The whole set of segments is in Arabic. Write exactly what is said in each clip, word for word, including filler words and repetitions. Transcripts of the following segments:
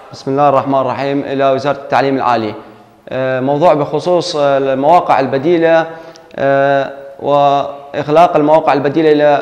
بسم الله الرحمن الرحيم. إلى وزارة التعليم العالي، موضوع بخصوص المواقع البديلة وإغلاق المواقع البديلة إلى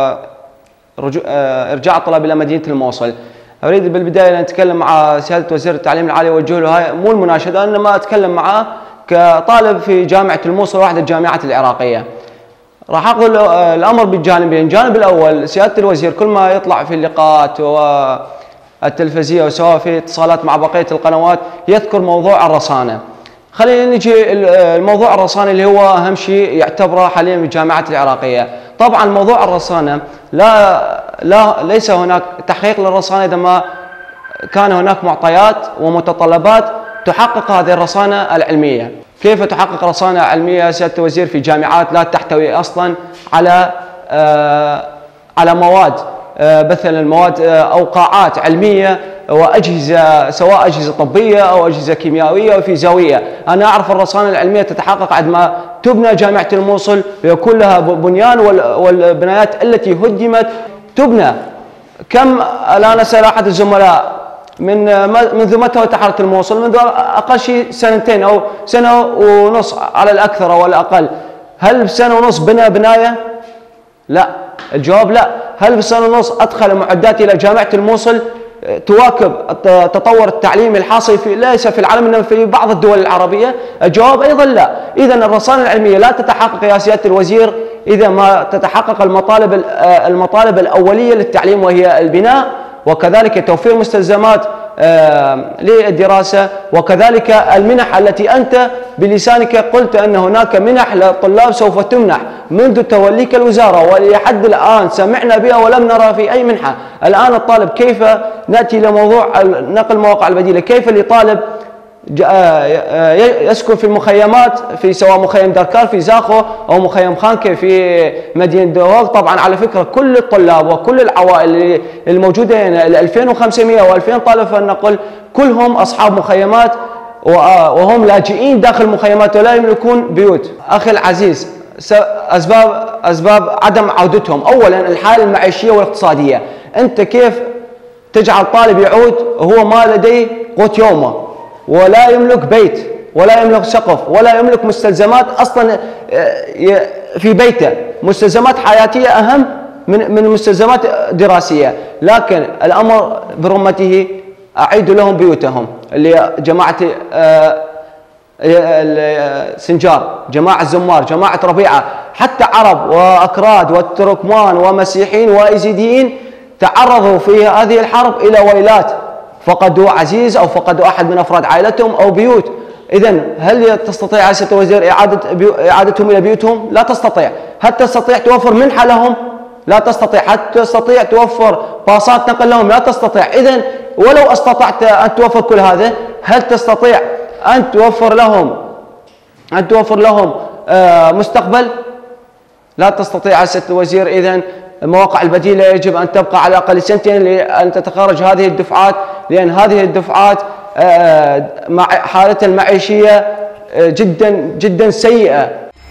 وإرجاع الطلاب إلى مدينة الموصل. أريد بالبداية أن أتكلم مع سيادة وزير التعليم العالي وأوجه له هاي مو المناشدة، إنما أتكلم معه كطالب في جامعة الموصل، واحدة الجامعات العراقية. راح أخذ الأمر بالجانبين. الجانب الأول، سيادة الوزير كل ما يطلع في اللقاءات والتلفزية وسواء في اتصالات مع بقية القنوات يذكر موضوع الرصانة. خلينا نجي الموضوع الرصانة اللي هو أهم شيء يعتبره حاليا في الجامعات العراقية. طبعا موضوع الرصانة لا لا ليس هناك تحقيق للرصانة إذا ما كان هناك معطيات ومتطلبات تحقق هذه الرصانة العلمية. كيف تحقق رصانة علمية سيادة الوزير في جامعات لا تحتوي أصلا على آه على مواد آه مثلا المواد آه أو قاعات علمية وأجهزة، سواء أجهزة طبية أو أجهزة كيميائية أو فيزيائية. أنا أعرف الرصانة العلمية تتحقق عندما تبنى جامعة الموصل ويكون لها بنيان، والبنايات التي هدمت تبنى. كم الآن أسأل أحد الزملاء من منذ متى وتحررت الموصل؟ منذ أقل شيء سنتين أو سنة ونص على الأكثر أو الأقل. هل بسنة ونص بنى بناية؟ لا. الجواب لا. هل بسنة ونص أدخل معدات إلى جامعة الموصل تواكب التطور التعليمي الحاصل في ليس في العالم إنما في بعض الدول العربية؟ الجواب أيضا لا. إذا الرصانة العلمية لا تتحقق يا سيادة الوزير إذا ما تتحقق المطالب المطالب الأولية للتعليم، وهي البناء وكذلك توفير مستلزمات للدراسة وكذلك المنح التي أنت بلسانك قلت أن هناك منح للطلاب سوف تمنح منذ توليك الوزارة، ولحد الآن سمعنا بها ولم نرى في أي منحة. الآن الطالب كيف نأتي لموضوع نقل المواقع البديلة؟ كيف لطالب يسكن في المخيمات في سواء مخيم داركار في زاخو أو مخيم خانكة في مدينة دوغ؟ طبعا على فكرة كل الطلاب وكل العوائل الموجودة هنا ال ألفين وخمسمئة وألفين طالب فلنقل كلهم أصحاب مخيمات وهم لاجئين داخل المخيمات ولا يملكون بيوت. أخي العزيز، أسباب أسباب عدم عودتهم أولا الحالة المعيشية والاقتصادية. أنت كيف تجعل طالب يعود وهو ما لديه قوت يومه ولا يملك بيت ولا يملك سقف ولا يملك مستلزمات أصلا في بيته، مستلزمات حياتية أهم من من مستلزمات دراسية؟ لكن الأمر برمته أعيد لهم بيوتهم اللي جماعة سنجار، جماعة زمار، جماعة ربيعة، حتى عرب وأكراد والتركمان ومسيحيين وإيزيديين تعرضوا في هذه الحرب إلى ويلات، فقدوا عزيز أو فقدوا أحد من أفراد عائلتهم أو بيوت. إذن هل تستطيع يا سيادة الوزير إعادة بيو... إعادتهم إلى بيوتهم؟ لا تستطيع. هل تستطيع توفر منحة لهم؟ لا تستطيع. هل تستطيع توفر باصات نقل لهم؟ لا تستطيع. إذن ولو استطعت أن توفر كل هذا، هل تستطيع أن توفر لهم أن توفر لهم آه مستقبل؟ لا تستطيع يا سيادة الوزير. إذن المواقع البديلة يجب أن تبقى على الأقل سنتين لأن تتخرج هذه الدفعات، لأن هذه الدفعات مع حالتها المعيشية جدا جدا سيئة.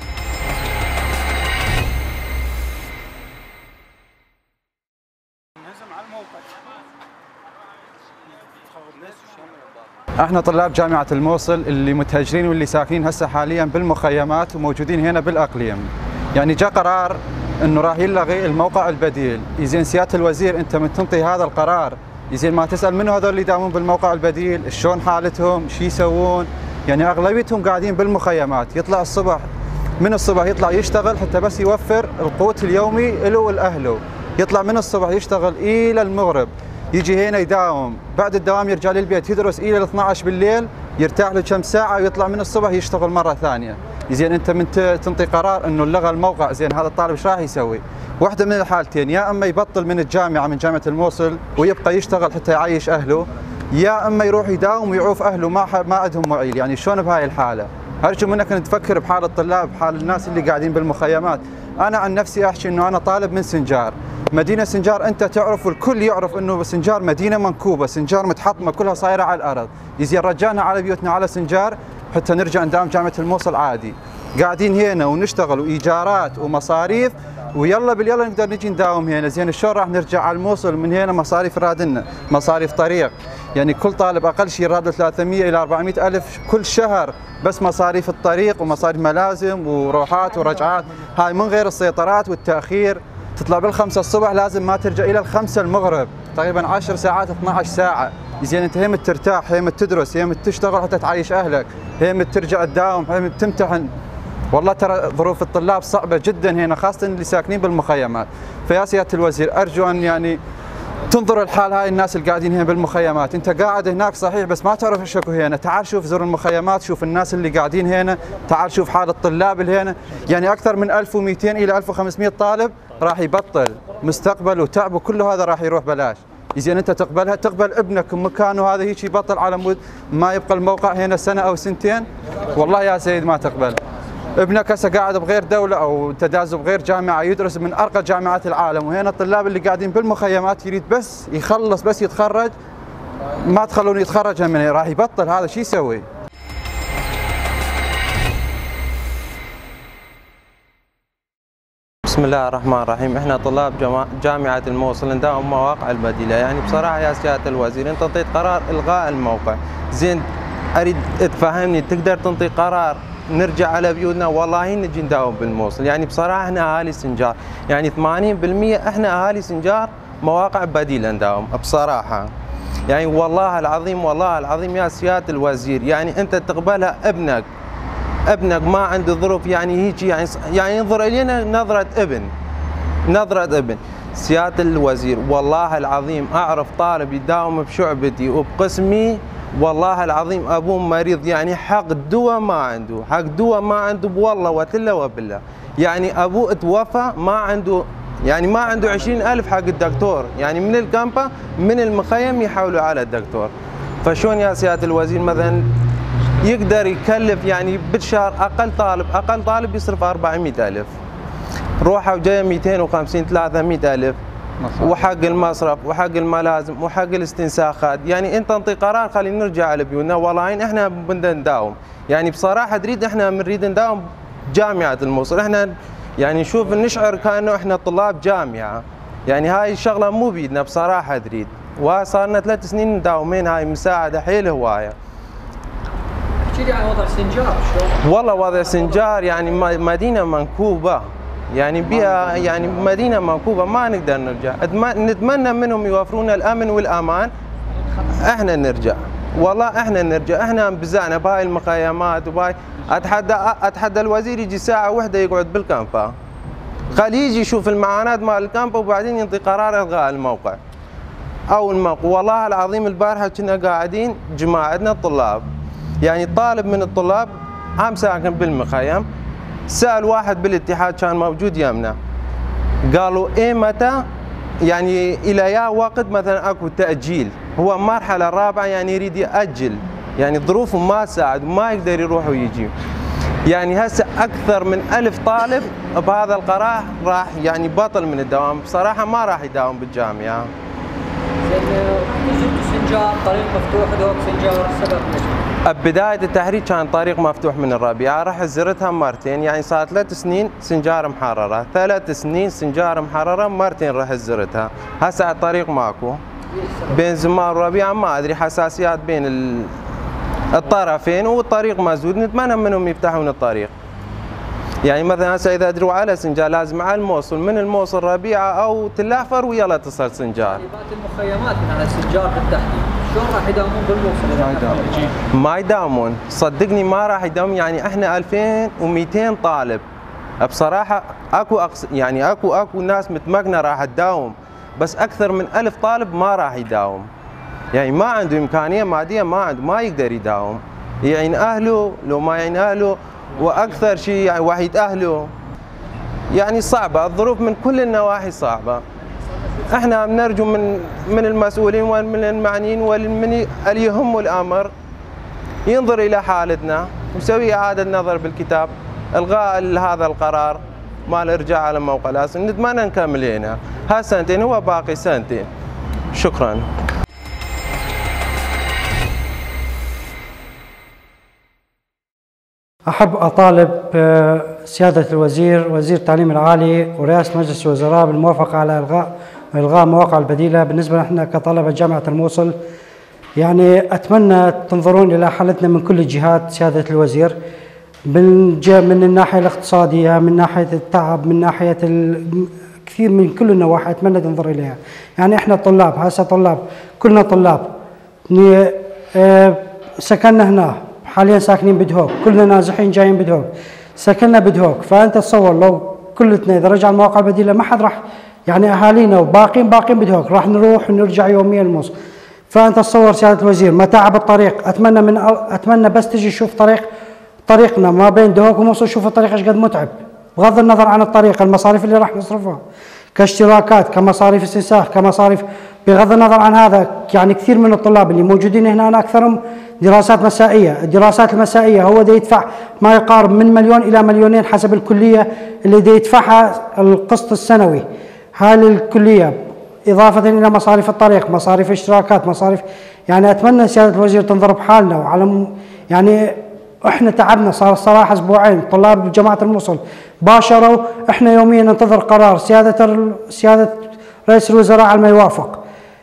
احنا طلاب جامعة الموصل اللي متهجرين واللي ساكنين هسه حاليا بالمخيمات وموجودين هنا بالأقليم. يعني جاء قرار انه راح يلغي الموقع البديل. يزين سيادة الوزير انت من تنطي هذا القرار يزين ما تسأل منو هذول اللي يداومون بالموقع البديل، شلون حالتهم، شو يسوون؟ يعني اغلبيتهم قاعدين بالمخيمات، يطلع الصبح من الصبح يطلع يشتغل حتى بس يوفر القوت اليومي له ولاهله، يطلع من الصبح يشتغل الى المغرب، يجي هنا يداوم، بعد الدوام يرجع للبيت يدرس الى اثنعش بالليل، يرتاح له كم ساعة ويطلع من الصبح يشتغل مرة ثانية. زين انت من تنطي قرار انه لغى الموقع، زين هذا الطالب ايش راح يسوي؟ واحدة من الحالتين، يا اما يبطل من الجامعة من جامعة الموصل ويبقى يشتغل حتى يعيش اهله، يا اما يروح يداوم ويعوف اهله ما ما عندهم معيل. يعني شلون بهاي الحالة؟ ارجو منك ان تفكر بحال الطلاب، بحال الناس اللي قاعدين بالمخيمات. انا عن نفسي احكي انه انا طالب من سنجار، مدينة سنجار انت تعرف والكل يعرف انه سنجار مدينة منكوبة، سنجار متحطمة كلها صايرة على الارض. يزين رجعنا على بيوتنا على سنجار حتى نرجع نداوم جامعة الموصل عادي. قاعدين هنا ونشتغل وايجارات ومصاريف ويلا باليلا نقدر نجي نداوم هنا. زين شلون راح نرجع على الموصل من هنا؟ مصاريف رادنا، مصاريف طريق، يعني كل طالب اقل شيء راتبه ثلاثمئة الى أربعمئة الف كل شهر، بس مصاريف الطريق ومصاريف ملازم وروحات ورجعات، هاي من غير السيطرات والتاخير. تطلع بالخمسة الصبح لازم ما ترجع الى الخمسة المغرب، تقريبا عشر ساعات اثنعش ساعه. زين انت هيمت ترتاح، هيمت تدرس، هيمت تشتغل حتى تعيش اهلك، هيمت ترجع تداوم، هيمت تمتحن. والله ترى ظروف الطلاب صعبه جدا هنا، خاصه اللي ساكنين بالمخيمات. فيا سياده الوزير ارجو ان يعني تنظر الحال هاي الناس اللي قاعدين هنا بالمخيمات. انت قاعد هناك صحيح بس ما تعرف ايش اكو هنا، تعال شوف زور المخيمات، شوف الناس اللي قاعدين هنا، تعال شوف حال الطلاب اللي هنا. يعني اكثر من ألف ومئتين الى ألف وخمسمئة طالب راح يبطل مستقبل وتعب وكله هذا راح يروح بلاش. زين انت تقبلها؟ تقبل ابنك مكانه هذا هيك يبطل على مود ما يبقى الموقع هنا سنه او سنتين؟ والله يا سيد ما تقبل. ابنك هسه قاعد بغير دوله او تداز بغير جامعه يدرس من ارقى جامعات العالم، وهنا الطلاب اللي قاعدين بالمخيمات يريد بس يخلص بس يتخرج، ما تخلون يتخرج هم راح يبطل. هذا شو يسوي؟ بسم الله الرحمن الرحيم. احنا طلاب جامعة الموصل نداوم مواقع البديلة. يعني بصراحة يا سيادة الوزير انت انطيت قرار الغاء الموقع، زين اريد تفهمني تقدر تنطي قرار نرجع على بيوتنا؟ والله نجي نداوم بالموصل. يعني بصراحة احنا اهالي سنجار، يعني ثمانين بالمئة احنا اهالي سنجار مواقع بديلة نداوم بصراحة. يعني والله العظيم والله العظيم يا سيادة الوزير، يعني انت تقبلها ابنك ابنك ما عنده ظروف، يعني هيك يعني يعني ينظر الينا نظرة ابن نظرة ابن. سيادة الوزير والله العظيم اعرف طالب يداوم بشعبتي وبقسمي، والله العظيم ابوه مريض، يعني حق الدواء ما عنده، حق دواء ما عنده والله وتله وبالله. يعني ابوه توفى ما عنده، يعني ما عنده عشرين ألف حق الدكتور، يعني من الكامبا من المخيم يحولوا على الدكتور. فشون يا سيادة الوزير مثلا يقدر يكلف يعني بالشهر اقل طالب اقل طالب يصرف أربعمئة ألف، روحه وجايه مئتين وخمسين ثلاثمئة ألف، وحق المصرف وحق الملازم وحق الاستنساخات. يعني انت انطي قرار خلينا نرجع على بيوتنا. والله احنا بدنا نداوم، يعني بصراحه تريد احنا بنريد نداوم جامعه الموصل. احنا يعني نشوف نشعر كانه احنا طلاب جامعه، يعني هاي الشغله مو بيدنا بصراحه تريد. وصار لنا ثلاث سنين نداومين، هاي مساعده حيل هوايه. احكي لي عن وضع سنجار شلون؟ والله وضع سنجار يعني مدينه منكوبه، يعني بها يعني مدينه منكوبه ما نقدر نرجع. نتمنى منهم يوفرونا الامن والامان احنا نرجع، والله احنا نرجع. احنا انبزعنا بهاي المخيمات وبهاي. اتحدى اتحدى الوزير يجي ساعه واحده يقعد بالكامبا، خليه يجي يشوف المعاناه مال الكامبا وبعدين ينطي قرار الغاء الموقع او الموقع. والله العظيم البارحه كنا قاعدين جماعتنا الطلاب، يعني طالب من الطلاب عم ساكن بالمخيم سأل واحد بالاتحاد كان موجود يمنا، قالوا ايه متى يعني الى يا وقت مثلا اكو تأجيل، هو المرحلة الرابعة يعني يريد يأجل، يعني ظروفه ما تساعد وما يقدر يروح ويجي. يعني هسه اكثر من ألف طالب بهذا القرار راح يعني بطل من الدوام، بصراحة ما راح يداوم بالجامعة. زين زرتوا سنجار طريق مفتوح دوك سنجار السبب ليش؟ بداية التحرير كان طريق مفتوح من الربيعة، رحت زرتها مرتين، يعني صار ثلاث سنين سنجار محررة، ثلاث سنين سنجار محررة مرتين رحت زرتها. هسه الطريق ماكو بين زمار والربيعة، ما ادري حساسيات بين الطرفين والطريق مسدود. نتمنى منهم يفتحون الطريق. يعني مثلا هسه اذا ادروا على سنجار لازم على الموصل، من الموصل ربيعة او تلافر ويلا تصل سنجار. المخيمات من على سنجار بالتحديد شلون راح يداومون بالموصل؟ ما يداومون ما يداومون صدقني ما راح يداوم. يعني احنا ألفين ومئتين طالب بصراحه اكو أقص... يعني اكو اكو ناس متمكنه راح تداوم، بس اكثر من ألف طالب ما راح يداوم، يعني ما عنده امكانيه ماديه، ما عنده ما يقدر يداوم، يعين اهله لو ما يعين اهله، واكثر شيء يعني وحيد اهله. يعني صعبه الظروف من كل النواحي صعبه. احنا بنرجو من من المسؤولين ومن المعنيين ومن اللي يهم الامر ينظر الى حالتنا ويسوي اعاده نظر بالكتاب، الغاء هذا القرار مال الارجاع على موقع الاسم. نتمنى نكمل هنا ها سنتين، هو باقي سنتين. شكرا. أحب أطالب سيادة الوزير وزير التعليم العالي ورئاسة مجلس الوزراء بالموافقة على إلغاء إلغاء مواقع البديلة. بالنسبة لنا كطلبة جامعة الموصل يعني أتمنى تنظرون إلى حالتنا من كل الجهات سيادة الوزير، من من الناحية الاقتصادية، من ناحية التعب، من ناحية كثير من كل النواحي أتمنى تنظر إليها. يعني إحنا طلاب، هسه طلاب، كلنا طلاب، سكننا هنا، حاليا ساكنين بدهوك، كلنا نازحين جايين بدهوك، سكننا بدهوك. فأنت تصور لو كلتنا إذا رجع المواقع البديلة ما حد راح، يعني أهالينا وباقين باقين بدهوك، راح نروح ونرجع يوميا الموصل. فأنت تصور سيادة الوزير متاعب الطريق. أتمنى من أتمنى بس تجي تشوف طريق طريقنا ما بين دهوك وموصل، شوف الطريق ايش قد متعب، بغض النظر عن الطريق، المصاريف اللي راح نصرفها كاشتراكات، كمصاريف استنساخ، كمصاريف، بغض النظر عن هذا. يعني كثير من الطلاب اللي موجودين هنا أنا أكثرهم دراسات مسائية. الدراسات المسائية هو دا يدفع ما يقارب من مليون إلى مليونين حسب الكلية اللي دا يدفعها القسط السنوي. هاي الكلية إضافة إلى مصاريف الطريق، مصاريف اشتراكات، مصاريف. يعني أتمنى سيادة الوزير تنظر بحالنا وعلى يعني احنا تعبنا. صار الصراحه اسبوعين طلاب جامعه الموصل باشروا، احنا يوميا ننتظر قرار سياده سياده رئيس الوزراء على ما يوافق.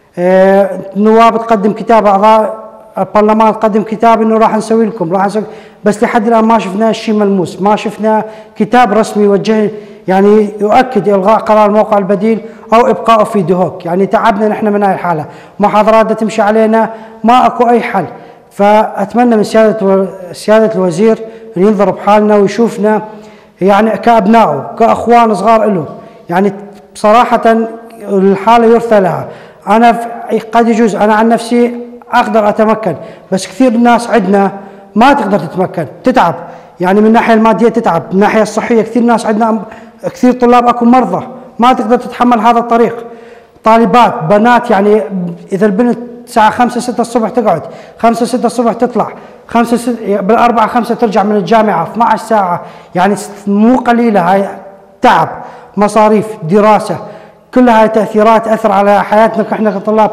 اه نواب تقدم كتاب، اعضاء البرلمان تقدم كتاب انه راح نسوي لكم، راح نسوي، بس لحد الان ما شفنا شيء ملموس، ما شفنا كتاب رسمي يوجه يعني يؤكد الغاء قرار الموقع البديل او ابقائه في دهوك. يعني تعبنا نحن من هاي الحاله، محاضرات تمشي علينا ما اكو اي حل. فأتمنى من سيادة سيادة الوزير أن ينظر بحالنا ويشوفنا يعني كأبنائه، كأخوان صغار له. يعني بصراحة الحالة يرثى لها. أنا قد يجوز أنا عن نفسي أقدر أتمكن، بس كثير ناس عندنا ما تقدر تتمكن، تتعب. يعني من الناحية المادية تتعب، من الناحية الصحية كثير ناس عندنا، كثير طلاب أكو مرضى ما تقدر تتحمل هذا الطريق. طالبات بنات، يعني إذا البنت الساعة خمسة ستة الصبح تقعد، خمسة ستة الصبح تطلع، خمسة ستة بالأربعة خمسة ترجع من الجامعة، اثنتي عشرة ساعة، يعني مو قليلة. هاي تعب، مصاريف، دراسة، كل هاي تأثيرات تأثر على حياتنا احنا كطلاب.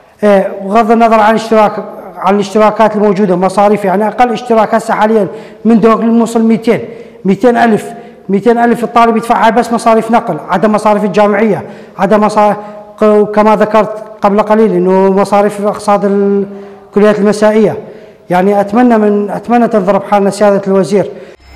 بغض النظر عن اشتراك عن الاشتراكات الموجودة، مصاريف. يعني أقل اشتراك هسه حاليا من دهوك للموصل مئتين مئتين ألف مئتين ألف الطالب يدفعها بس مصاريف نقل، عدا مصاريف الجامعية، عدا مصاريف كما ذكرت قبل قليل انه مصاريف اقساط الكليات المسائيه. يعني اتمنى من اتمنى تنظر بحالنا سياده الوزير.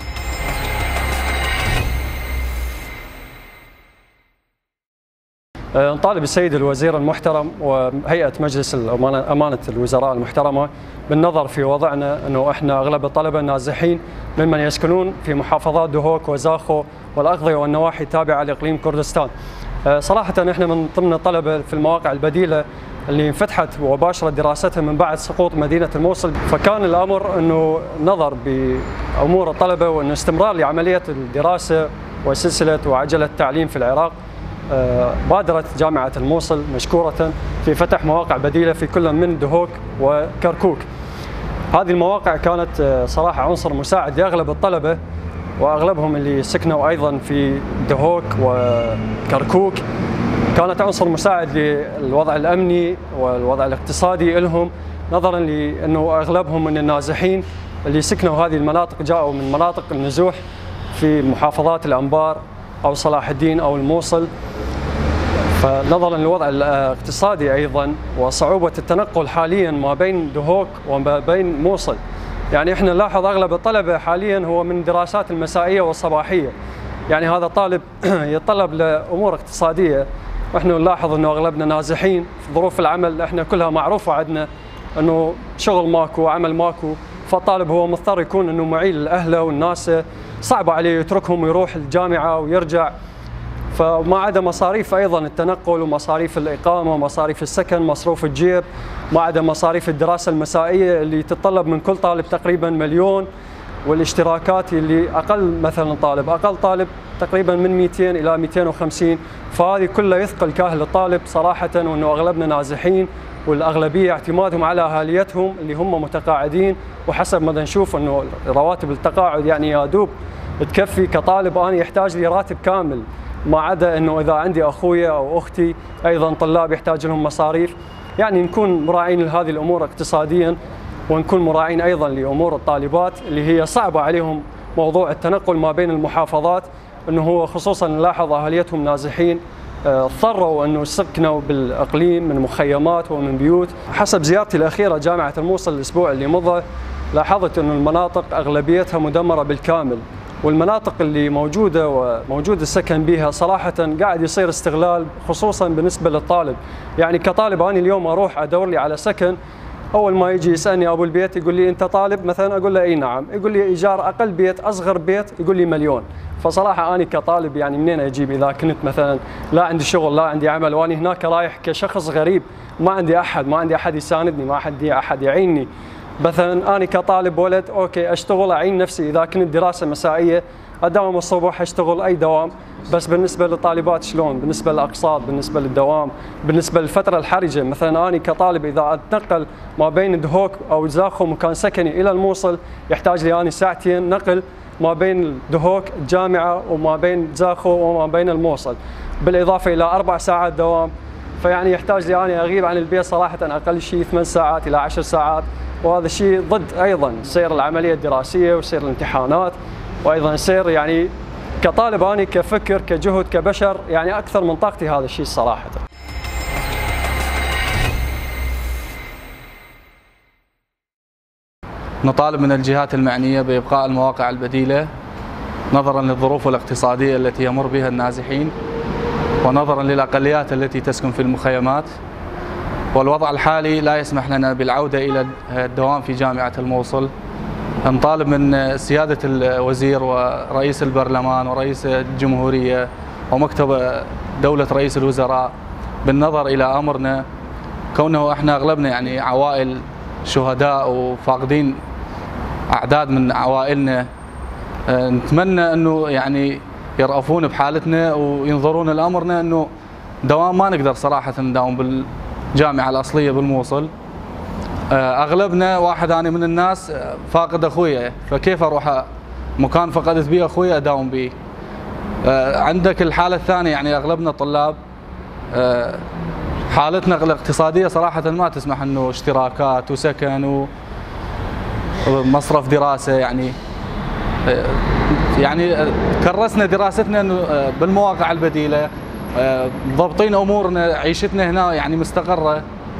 نطالب السيد الوزير المحترم وهيئه مجلس امانه الوزراء المحترمه بالنظر في وضعنا، انه احنا اغلب الطلبه نازحين ممن يسكنون في محافظات دهوك وزاخو والاقضيه والنواحي التابعه لاقليم كردستان. صراحة احنا من ضمن الطلبة في المواقع البديلة اللي انفتحت وباشرت دراستها من بعد سقوط مدينة الموصل، فكان الأمر أنه نظر بأمور الطلبة وأن استمرار لعملية الدراسة وسلسلة وعجلة التعليم في العراق. بادرت جامعة الموصل مشكورة في فتح مواقع بديلة في كل من دهوك وكركوك. هذه المواقع كانت صراحة عنصر مساعد لأغلب الطلبة، واغلبهم اللي سكنوا ايضا في دهوك وكركوك. كانت عنصر مساعد للوضع الامني والوضع الاقتصادي لهم، نظرا لانه اغلبهم من النازحين اللي سكنوا هذه المناطق جاءوا من مناطق النزوح في محافظات الانبار او صلاح الدين او الموصل. فنظرا للوضع الاقتصادي ايضا وصعوبه التنقل حاليا ما بين دهوك وما بين موصل، يعني احنا نلاحظ اغلب الطلبه حاليا هو من الدراسات المسائيه والصباحيه. يعني هذا طالب يتطلب لامور اقتصاديه، واحنا نلاحظ انه اغلبنا نازحين في ظروف العمل، احنا كلها معروفه عندنا انه شغل ماكو، عمل ماكو، فالطالب هو مضطر يكون انه معيل لاهله والناس صعب عليه يتركهم ويروح الجامعه ويرجع. فما عدا مصاريف ايضا التنقل ومصاريف الاقامه ومصاريف السكن، مصروف الجيب، ما عدا مصاريف الدراسه المسائيه اللي تتطلب من كل طالب تقريبا مليون، والاشتراكات اللي اقل مثلا طالب اقل طالب تقريبا من مئتين الى مئتين وخمسين. فهذه كلها يثقل كاهل الطالب صراحه، وانه اغلبنا نازحين والاغلبيه اعتمادهم على اهاليتهم اللي هم متقاعدين، وحسب ما نشوف انه رواتب التقاعد يعني يا دوب تكفي. كطالب انا يحتاج لي راتب كامل، ما عدا انه اذا عندي اخويا او اختي ايضا طلاب يحتاج لهم مصاريف. يعني نكون مراعين لهذه الامور اقتصاديا، ونكون مراعين ايضا لامور الطالبات اللي هي صعبه عليهم موضوع التنقل ما بين المحافظات، انه هو خصوصا نلاحظ اهاليتهم نازحين اضطروا انه يسكنوا بالاقليم من مخيمات ومن بيوت. حسب زيارتي الاخيره جامعه الموصل الاسبوع اللي مضى لاحظت انه المناطق اغلبيتها مدمره بالكامل، والمناطق اللي موجوده وموجود السكن بها صراحه قاعد يصير استغلال خصوصا بالنسبه للطالب. يعني كطالب انا اليوم اروح ادور لي على سكن، اول ما يجي يسالني ابو البيت يقول لي انت طالب مثلا، اقول له اي نعم، يقول لي ايجار اقل بيت اصغر بيت يقول لي مليون. فصراحه انا كطالب يعني منين اجيب اذا كنت مثلا لا عندي شغل لا عندي عمل، واني هناك رايح كشخص غريب ما عندي احد، ما عندي احد يساندني، ما عندي احد يعيني. مثلا انا كطالب ولد اوكي اشتغل اعين نفسي، اذا كنت دراسه مسائيه اداوم الصبح اشتغل اي دوام، بس بالنسبه للطالبات شلون؟ بالنسبه للاقساط، بالنسبه للدوام، بالنسبه للفتره الحرجه، مثلا انا كطالب اذا اتنقل ما بين دهوك او زاخو مكان سكني الى الموصل يحتاج لي اني ساعتين نقل ما بين دهوك الجامعه وما بين زاخو وما بين الموصل، بالاضافه الى اربع ساعات دوام، فيعني يحتاج لي اني اغيب عن البيت صراحه اقل شيء ثمان ساعات الى عشر ساعات، وهذا الشيء ضد ايضا سير العمليه الدراسيه وسير الامتحانات، وايضا سير يعني كطالب اني كفكر كجهد كبشر يعني اكثر من طاقتي هذا الشيء صراحه. نطالب من الجهات المعنيه بابقاء المواقع البديله نظرا للظروف الاقتصاديه التي يمر بها النازحين، ونظرا للاقليات التي تسكن في المخيمات، والوضع الحالي لا يسمح لنا بالعوده الى الدوام في جامعه الموصل. نطالب من سيادة الوزير ورئيس البرلمان ورئيس الجمهورية ومكتب دولة رئيس الوزراء بالنظر إلى أمرنا، كونه احنا أغلبنا يعني عوائل شهداء وفاقدين أعداد من عوائلنا، نتمنى أنه يعني يرأفون بحالتنا وينظرون لأمرنا، أنه دوام ما نقدر صراحة نداوم بالجامعة الأصلية بالموصل. اغلبنا واحد انا من الناس فاقد اخويا، فكيف اروح مكان فقدت بيه اخويا اداوم بيه؟ عندك الحاله الثانيه يعني اغلبنا طلاب، حالتنا الاقتصاديه صراحه ما تسمح انه اشتراكات وسكن ومصرف دراسه، يعني يعني كرسنا دراستنا انه بالمواقع البديله، ضابطين امورنا عيشتنا هنا يعني مستقره.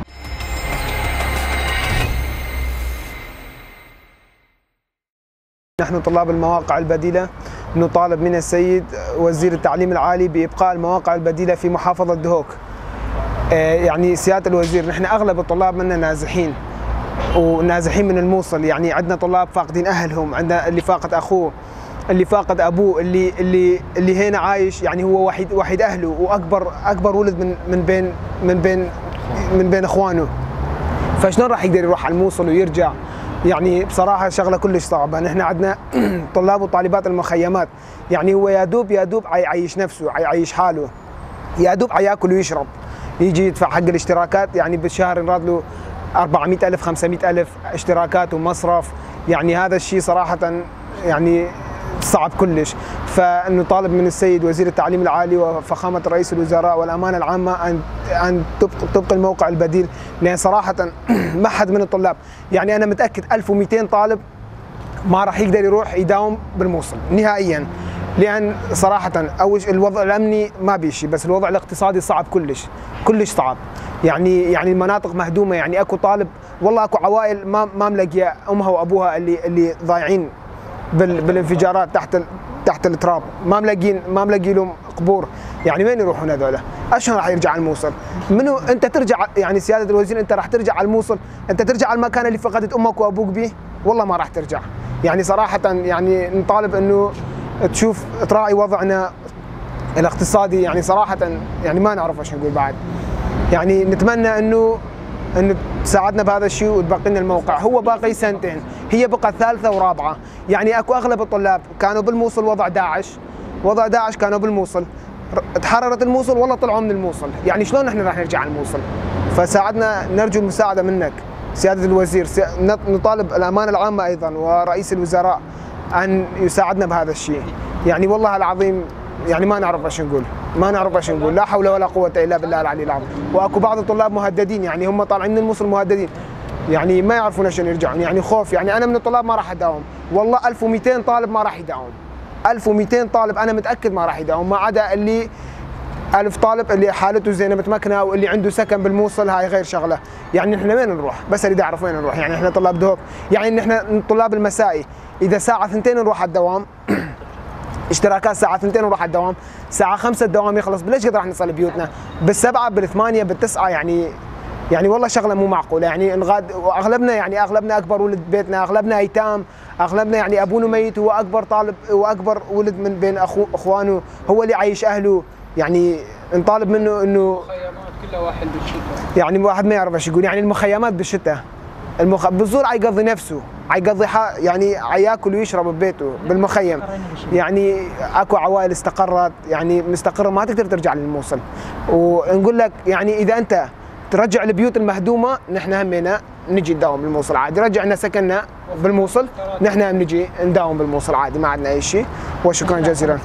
نحن طلاب المواقع البديلة نطالب من السيد وزير التعليم العالي بإبقاء المواقع البديلة في محافظة دهوك. يعني سيادة الوزير نحن أغلب الطلاب منا نازحين ونازحين من الموصل، يعني عندنا طلاب فاقدين أهلهم، عندنا اللي فاقد أخوه، اللي فاقد أبوه، اللي اللي اللي هنا عايش يعني هو وحيد وحيد أهله وأكبر أكبر ولد من من بين من بين من بين إخوانه، فشلون راح يقدر يروح على الموصل ويرجع؟ يعني بصراحة شغلة كلش صعبة. نحن عندنا طلاب وطالبات المخيمات، يعني هو يا دوب يا دوب يعيش نفسه، يعيش حاله، يا دوب ياكل ويشرب، يجي يدفع حق الاشتراكات، يعني بالشهر ينراد له أربعمئة ألف خمسمئة ألف اشتراكات ومصرف، يعني هذا الشيء صراحة يعني صعب كلش. فنطالب من السيد وزير التعليم العالي وفخامة رئيس الوزراء والأمانة العامة أن أن تبقى الموقع البديل، لأن صراحة ما حد من الطلاب، يعني أنا متأكد ألف ومئتين طالب ما راح يقدر يروح يداوم بالموصل نهائيا، لأن صراحة أول الوضع الأمني ما بيشي، بس الوضع الاقتصادي صعب كلش كلش صعب، يعني يعني المناطق مهدومة، يعني أكو طالب والله أكو عوائل ما ما ملاقية أمها وأبوها اللي اللي ضايعين بالانفجارات تحت تحت التراب، ما ملاقين ما ملاقي لهم قبور، يعني وين يروحون هذول؟ اشلون راح يرجع على الموصل؟ منو انت ترجع يعني سياده الوزير انت راح ترجع على الموصل؟ انت ترجع على المكان اللي فقدت امك وابوك به؟ والله ما راح ترجع. يعني صراحه يعني نطالب انه تشوف تراعي وضعنا الاقتصادي، يعني صراحه يعني ما نعرف ايش نقول بعد. يعني نتمنى انه انه تساعدنا بهذا الشيء وتبقي لنا الموقع، هو باقي سنتين، هي بقى ثالثه ورابعه، يعني اكو اغلب الطلاب كانوا بالموصل وضع داعش، وضع داعش كانوا بالموصل، تحررت الموصل والله طلعوا من الموصل، يعني شلون نحن راح نرجع على الموصل؟ فساعدنا، نرجو المساعده منك سياده الوزير، نطالب الامانه العامه ايضا ورئيس الوزراء ان يساعدنا بهذا الشيء، يعني والله العظيم يعني ما نعرف ايش نقول، ما نعرف ايش نقول، لا حول ولا قوة الا بالله العلي العظيم، واكو بعض الطلاب مهددين، يعني هم طالعين من الموصل مهددين، يعني ما يعرفون ايش يرجعون، يعني خوف، يعني انا من الطلاب ما راح اداوم، والله ألف ومئتين طالب ما راح يداوم، ألف ومئتين طالب انا متاكد ما راح يداوم، ما عدا اللي ألف طالب اللي حالته زينه متمكنه واللي عنده سكن بالموصل هاي غير شغله. يعني احنا وين نروح؟ بس اريد اعرف وين نروح. يعني احنا طلاب دهوك، يعني احنا طلاب المسائي اذا ساعه ثنتين نروح على الدوام اشتراكات ساعه ثنتين نروح على الدوام، ساعه خمسة الدوام يخلص، بليش قد راح نصل بيوتنا؟ بالسبعه بالثمانيه بالتسعه يعني يعني والله شغله مو معقوله. يعني نغاد واغلبنا يعني اغلبنا اكبر ولد بيتنا، اغلبنا ايتام، اغلبنا يعني ابونا ميت، هو اكبر طالب واكبر ولد من بين اخو اخوانه، هو اللي عايش اهله. يعني نطالب منه انه المخيمات كلها واحد بالشتاء، يعني واحد ما يعرف ايش يقول. يعني المخيمات بالشتاء المخ... بالزور عيقضي نفسه، عيقضي ح... يعني عياكل ويشرب ببيته بالمخيم. يعني اكو عوائل استقرت يعني مستقره ما تقدر ترجع للموصل. ونقول لك يعني اذا انت ترجع البيوت المهدومه نحن همينا نجي نداوم بالموصل عادي، رجعنا سكننا بالموصل نحن هم نجي نداوم بالموصل عادي، ما عندنا اي شيء. وشكرا جزيلا.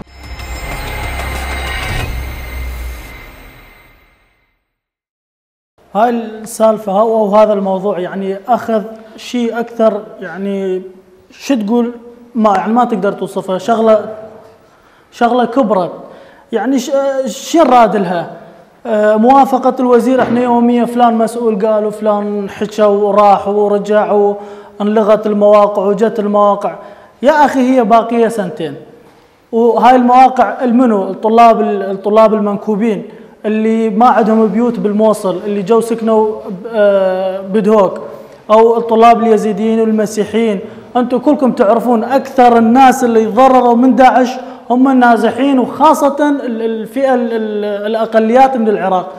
هاي السالفه او هذا الموضوع يعني اخذ شيء اكثر، يعني شو تقول ما يعني ما تقدر توصفها، شغله شغله كبرت. يعني شو نراد لها؟ موافقة الوزير احنا يوميا فلان مسؤول قال وفلان حكى وراح ورجع وانلغت المواقع وجت المواقع. يا اخي هي باقيه سنتين، وهاي المواقع المنو الطلاب الطلاب المنكوبين اللي ما عندهم بيوت بالموصل اللي جو سكنوا بدهوك، او الطلاب اليزيديين والمسيحيين. انتم كلكم تعرفون اكثر الناس اللي تضرروا من داعش هم النازحين، وخاصة الفئة الأقليات من العراق،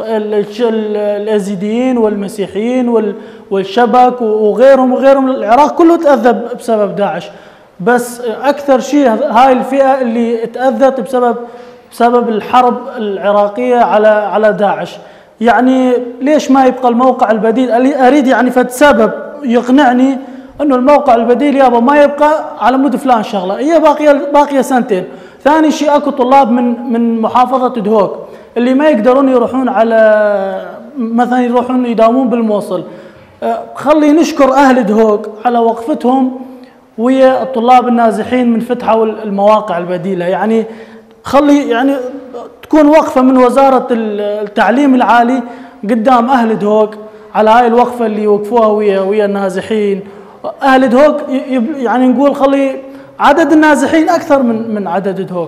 اليزيديين والمسيحيين والشبك وغيرهم وغيرهم. العراق كله تأذى بسبب داعش، بس أكثر شيء هاي الفئة اللي تأذت بسبب بسبب الحرب العراقية على على داعش. يعني ليش ما يبقى الموقع البديل؟ أريد يعني فد سبب يقنعني انه الموقع البديل يابا ما يبقى على مود فلان شغله، هي باقيه باقيه سنتين. ثاني شيء اكو طلاب من من محافظه دهوك اللي ما يقدرون يروحون على مثلا يروحون يداومون بالموصل. خلي نشكر اهل دهوك على وقفتهم ويا الطلاب النازحين من فتحوا المواقع البديله. يعني خلي يعني تكون وقفه من وزاره التعليم العالي قدام اهل دهوك على هاي الوقفه اللي يوقفوها ويا ويا النازحين. اهل دهوك يعني نقول خلي عدد النازحين اكثر من من عدد دهوك،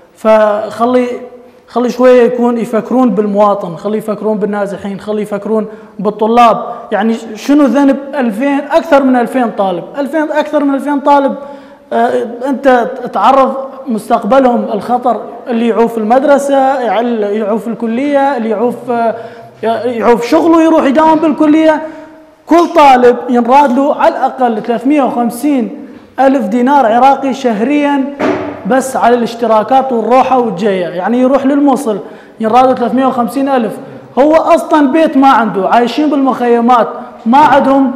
فخلي خلي شويه يكون يفكرون بالمواطن، خلي يفكرون بالنازحين، خلي يفكرون بالطلاب. يعني شنو ذنب ألفين اكثر من ألفين طالب، ألفين اكثر من ألفين طالب آه انت تعرض مستقبلهم الخطر، اللي يعوف المدرسه، يعوف الكليه، اللي يعوف آه يعوف شغله يروح يداوم بالكليه. كل طالب ينراد له على الاقل ثلاثمئة وخمسين ألف دينار عراقي شهريا بس على الاشتراكات والروحه والجايه. يعني يروح للموصل ينراد له ثلاثمئة وخمسين ألف، هو اصلا بيت ما عنده، عايشين بالمخيمات، ما عندهم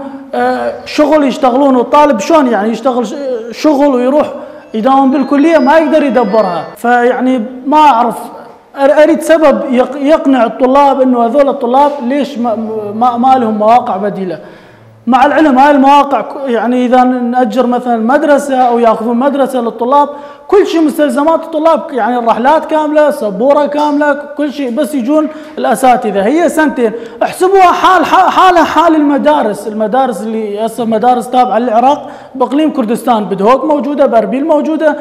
شغل يشتغلون. والطالب شلون يعني يشتغل شغل ويروح يداوم بالكليه ما يقدر يدبرها. فيعني ما اعرف، اريد سبب يقنع الطلاب انه هذول الطلاب ليش ما, ما, ما لهم مواقع بديله. مع العلم هاي المواقع يعني اذا ناجر مثلا مدرسه او ياخذون مدرسه للطلاب كل شيء مستلزمات الطلاب، يعني الرحلات كامله، سبوره كامله، كل شيء، بس يجون الاساتذه. هي سنتين، احسبوها حال حالها حال المدارس، المدارس اللي هسه مدارس تابعه للعراق باقليم كردستان، بدهوك موجوده، باربيل موجوده،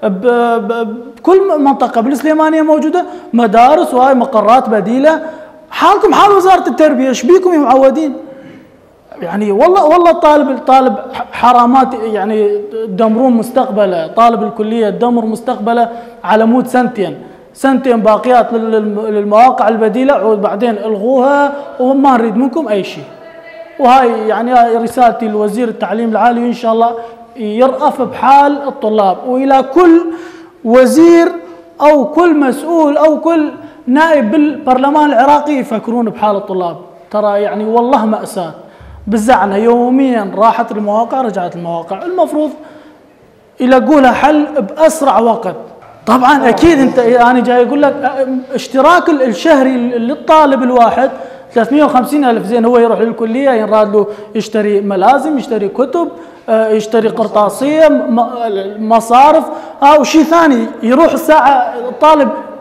بكل منطقه بالسليمانيه موجوده مدارس وهاي مقرات بديله. حالكم حال وزاره التربيه، ايش بيكم يا معودين؟ يعني والله والله الطالب الطالب حرامات، يعني تدمرون مستقبله، طالب الكليه تدمر مستقبله على مود سنتين، سنتين باقيات للمواقع البديله وبعدين الغوها وما نريد منكم اي شيء. وهاي يعني رسالتي لوزير التعليم العالي، وان شاء الله يرأف بحال الطلاب، والى كل وزير او كل مسؤول او كل نائب بالبرلمان العراقي يفكرون بحال الطلاب. ترى يعني والله مأساة، بزعنا يوميا راحت المواقع رجعت المواقع، المفروض يلاقوا لها حل باسرع وقت. طبعا اكيد انت انا يعني جاي اقول لك اشتراك الشهري للطالب الواحد ثلاثمئة وخمسين ألف، زين هو يروح للكليه ينراد له يشتري ملازم، يشتري كتب، يشتري قرطاسيه، مصارف، او شيء ثاني. يروح الساعه الطالب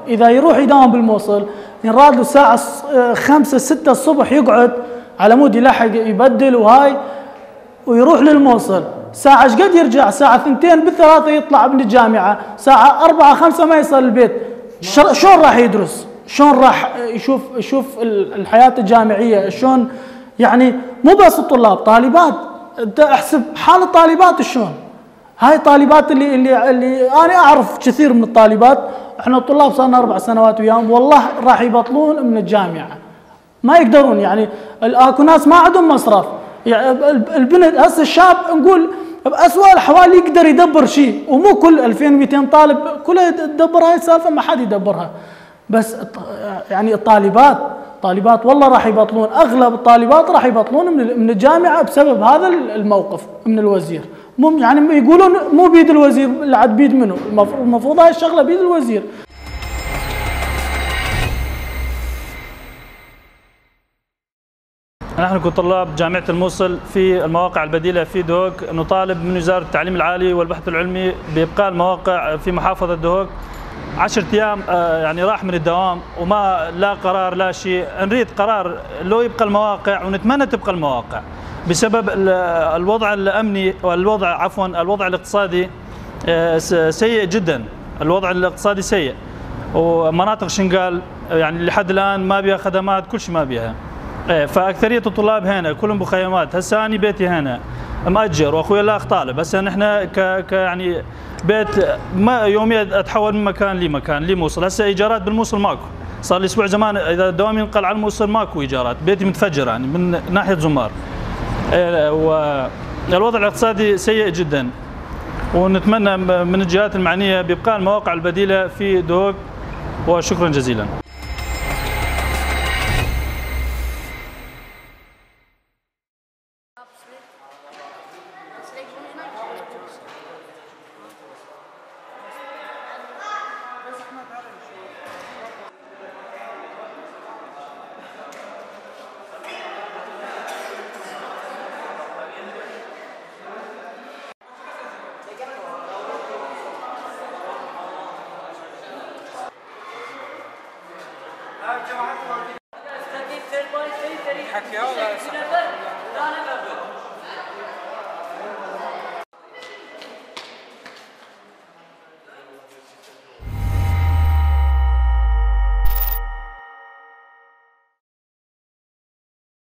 اذا يروح يداوم بالموصل ينراد له الساعه خمسة ستة الصبح يقعد على مود يلحق يبدل وهاي ويروح للموصل، ساعة ايش قد يرجع؟ ساعة اثنتين بالثلاثة يطلع من الجامعة، ساعة أربعة خمسة ما يصل البيت، شلون راح يدرس؟ شلون راح يشوف يشوف الحياة الجامعية؟ شلون يعني مو بس الطلاب، طالبات، انت احسب حال الطالبات شلون؟ هاي الطالبات اللي اللي اللي انا اعرف كثير من الطالبات، احنا الطلاب صار لنا اربع سنوات وياهم، والله راح يبطلون من الجامعة. ما يقدرون يعني اكو ناس ما عندهم مصرف، يعني البنت هسه الشاب نقول بأسوأ الأحوال يقدر يدبر شيء، ومو كل ألفين ومئتين طالب كلها تدبر هاي السالفة، ما حد يدبرها. بس يعني الطالبات طالبات والله راح يبطلون، اغلب الطالبات راح يبطلون من الجامعه بسبب هذا الموقف من الوزير. مو يعني يقولون مو بيد الوزير، اللي عاد بيد منه، المفروض هاي الشغله بيد الوزير. نحن كطلاب جامعة الموصل في المواقع البديلة في دهوك نطالب من وزارة التعليم العالي والبحث العلمي بإبقاء المواقع في محافظة دهوك. عشرة أيام يعني راح من الدوام وما لا قرار لا شيء، نريد قرار لو يبقى المواقع، ونتمنى تبقى المواقع بسبب الوضع الأمني والوضع عفوا الوضع الاقتصادي سيء جدا، الوضع الاقتصادي سيء، ومناطق شنقال يعني لحد الآن ما بيها خدمات، كل شيء ما بيها. فاكثريه الطلاب هنا كلهم بخيمات، هسه انا بيتي هنا مأجر واخوي الاخ طالب، هسه نحن ك... ك يعني بيت ما يوميا اتحول من مكان لمكان لموصل، هسه ايجارات بالموصل ماكو، صار لي اسبوع زمان اذا الدوام ينقل على الموصل ماكو ايجارات، بيتي متفجر يعني من ناحيه زمار. والوضع الاقتصادي سيء جدا، ونتمنى من الجهات المعنيه بابقاء المواقع البديله في دهوك، وشكرا جزيلا. حكي هذا